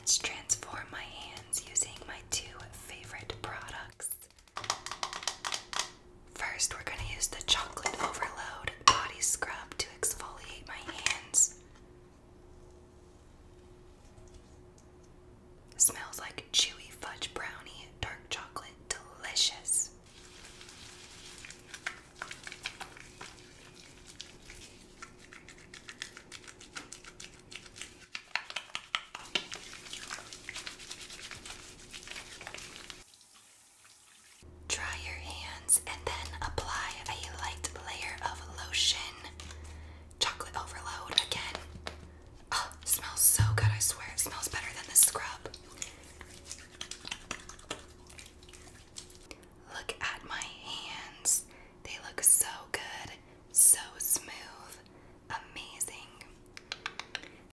let's transform my hands using my two favorite products. First, we're going to use the Chocolate Overload Body Scrub to exfoliate my hands. It smells like chewy fudge brownie.